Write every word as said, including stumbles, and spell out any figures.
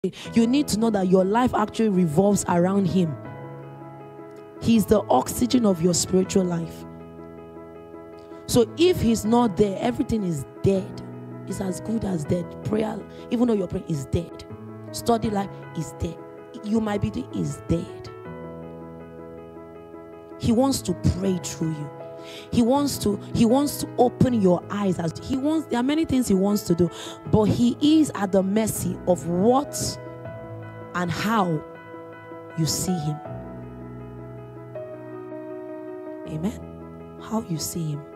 you need to know that your life actually revolves around him. He's the oxygen of your spiritual life. So if he's not there, everything is dead. It's as good as dead. Prayer, even though your prayer is dead. Study life is dead. You might be doing is dead. He wants to pray through you. He wants to, he wants to open your eyes. As he wants, there are many things he wants to do, but he is at the mercy of what and how you see him. Amen. How you see him.